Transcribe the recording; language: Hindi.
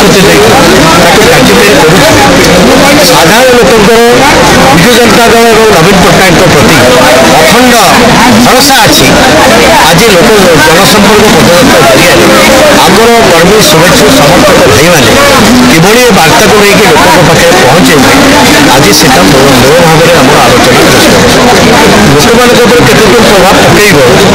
प्रतिश्रुति कार्यकारी करुँ साधारण लोकंर विजु जनता दल और नवीन पट्टनायक प्रति अखंड भरोसा अच्छी आज लोक जनसंपर्क पदयात्रा जरिए आमर कर्मी शुभेच्छु समर्थक भाई मैंने किभली वार्ता को लेकिन लोकों पाखे पहुँचे आज से मूल भाव में आम आलोचना लोक मान केत प्रभाव पकड़